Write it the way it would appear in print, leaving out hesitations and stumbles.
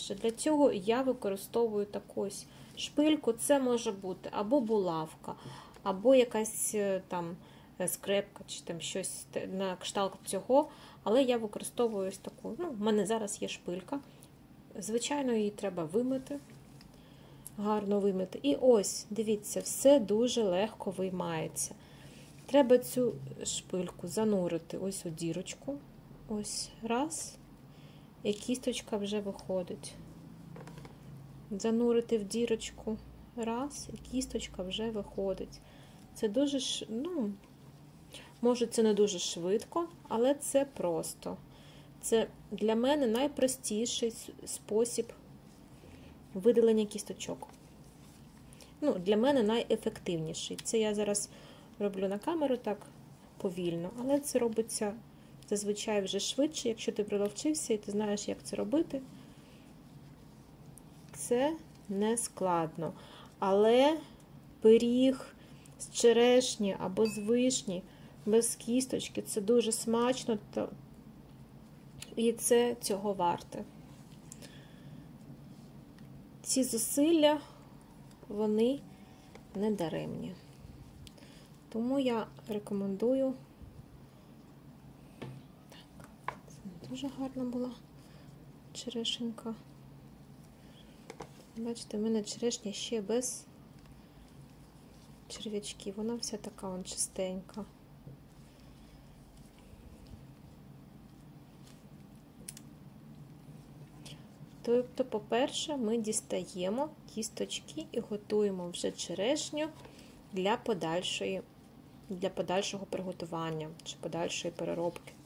краще. Для цього я використовую таку ось шпильку. Це може бути або булавка, або якась там скрепка, чи там щось на кшталт цього. Але я використовую ось таку. Ну, в мене зараз є шпилька. Звичайно, її треба вимити. Гарно вимити. І ось, дивіться, все дуже легко виймається. Треба цю шпильку занурити ось у дірочку. Ось, раз. І кісточка вже виходить. Занурити в дірочку. Раз, і кісточка вже виходить. Це дуже, ну, може це не дуже швидко, але це просто. Це для мене найпростіший спосіб видалення кісточок. Ну, для мене найефективніший. Це я зараз роблю на камеру так повільно, але це робиться зазвичай вже швидше, якщо ти приловчився і ти знаєш, як це робити. Це не складно. Але пиріг з черешні або з вишні без кісточки – це дуже смачно, і це цього варте. Ці зусилля, вони не даремні. Тому я рекомендую. Так, це не дуже гарна була черешенька. Бачите, в мене черешня ще без черв'ячків. Вона вся така вон чистенька. Тобто, по-перше, ми дістаємо кісточки і готуємо вже черешню для подальшого приготування чи подальшої переробки.